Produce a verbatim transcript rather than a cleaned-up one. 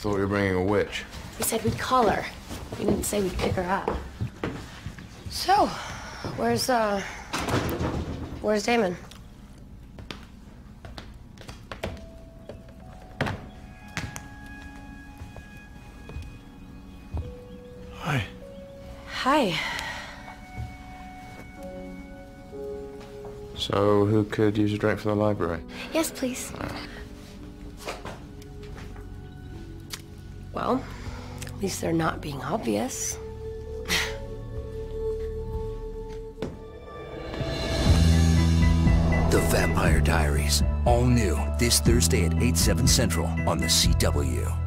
thought we were bringing a witch. We said we'd call her. We didn't say we'd pick her up. So, where's, uh... where's Damon? Hi. Hi. So, who could use a drink from the library? Yes, please. Well, at least they're not being obvious. The Vampire Diaries. All new this Thursday at eight, seven Central on the C W.